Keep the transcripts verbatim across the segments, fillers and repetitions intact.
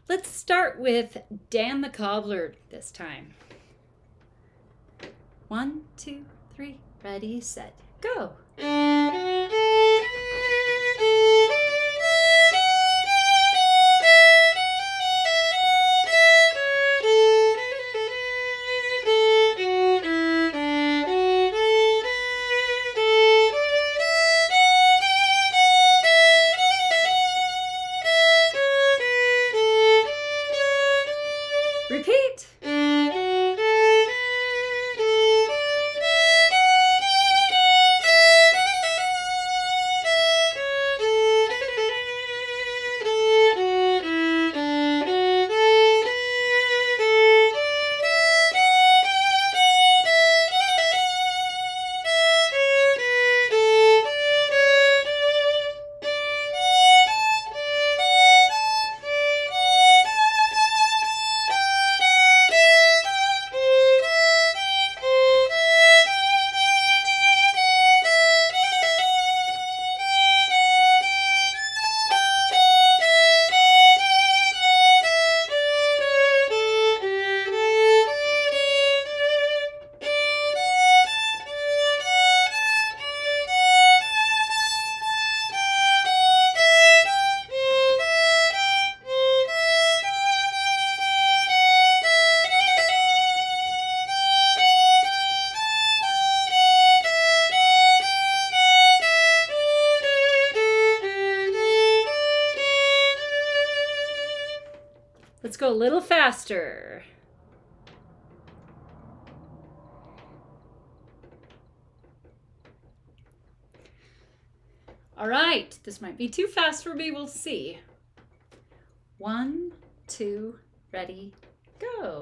Let's start with Dan the Cobbler this time. One, two, three, ready, set, go. Repeat. Let's go a little faster. All right, this might be too fast for me, we'll see. One, two, ready, go.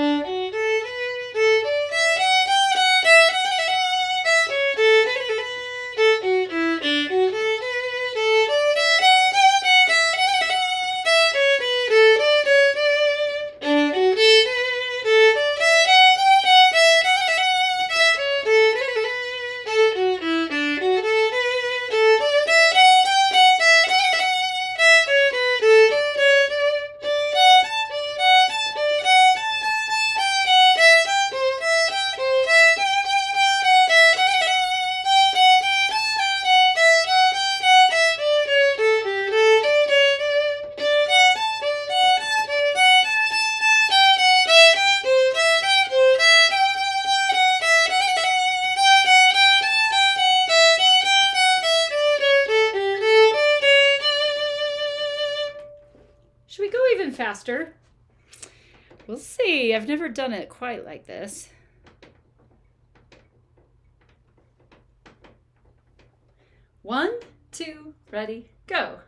Should we go even faster? We'll see. I've never done it quite like this. One, two, ready, go.